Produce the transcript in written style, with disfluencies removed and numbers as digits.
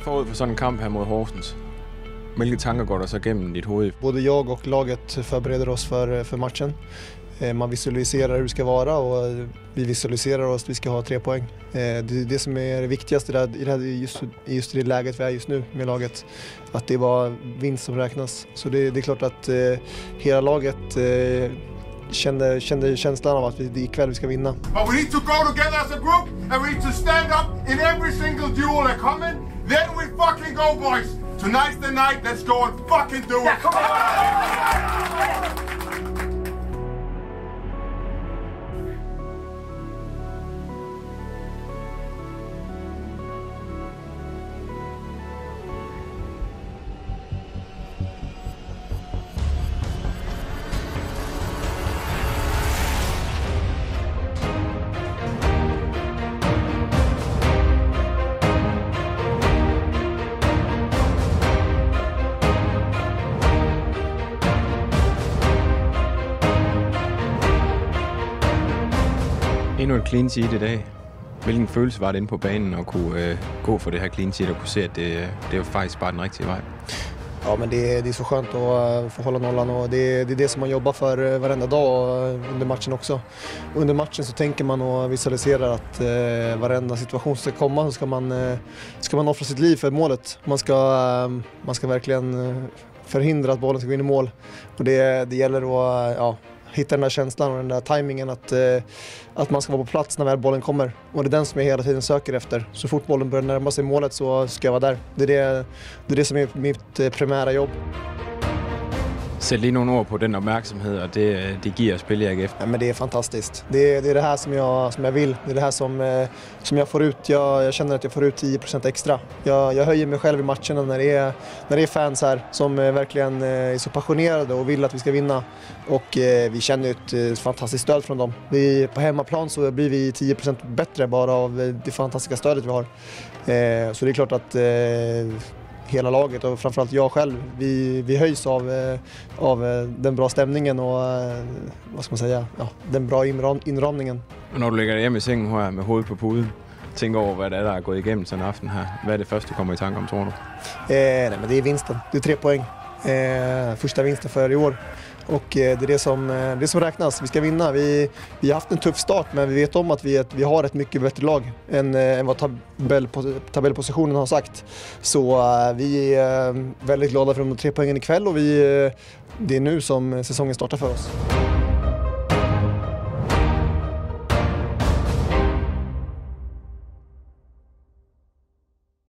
Forud for sådan en kamp her mod Horsens, hvilke tanker går der så gennem dit hoved? Både jag och laget förbereder oss för matchen. Man visualiserar hur det ska vara och vi visualiserar oss att vi ska ha 3 poäng. Det är det som är det viktigaste just i det läget vi är just nu med laget. Att det var vinst som räknas. Så det är klart att hela laget kände känslan av att ikväll vi ska vinna. But we need to go together as a group and we need to stand up in every single duel that coming. Then we fucking go, boys. Tonight's the night. Let's go and fucking do it. Endnu et clean sheet i dag. Hvilken følelse var det inde på banen at kunne gå for det her clean sheet og kunne se, at det er faktisk bare den rigtige vej? Ja, men det är så skönt att få hålla nollan och det är det som man jobbar för varenda dag under matchen också. Under matchen så tänker man och visualiserar att varenda situation ska komma så ska man offra sitt liv för målet. Man ska verkligen förhindra att bollen ska gå in i mål och det gäller att hitta den där känslan och den där tajmingen att man ska vara på plats när väl bollen kommer. Och det är den som jag hela tiden söker efter. Så fort bollen börjar närma sig målet så ska jag vara där. Det är det som är mitt primära jobb. Sæt lige nogle ord på den opmærksomhed, og det giver spil AGF. Ja, men det är fantastiskt. Det är det här som jag vill. Det är det här som jag får ut. Jag känner att jag får ut 10% extra. Jag höjer mig själv i matcherna när det är fans här som verkligen är så passionerade och vill att vi ska vinna. Och vi känner ett fantastiskt stöd från dem. På hemmaplan så blir vi 10% bättre bara av det fantastiska stödet vi har. Så det är klart att hela laget och framförallt jag själv, vi höjs av den bra stämningen och vad ska man säga, den bra inramningen. Og når du ligger hjemme i sengen her med hovedet på puden, tænker over, hvad det er, der er gået igennem sådan en aften her. Hvad er det første, du kommer i tanke om, tror du? Nej, men det är vinsten. Det är 3 poäng. Första vinsten för i år. Och det är det som räknas. Vi ska vinna. Vi har haft en tuff start, men vi vet om att vi har ett mycket bättre lag än vad tabellpositionen har sagt. Så vi är väldigt glada för de 3 poängen ikväll och det är nu som säsongen startar för oss.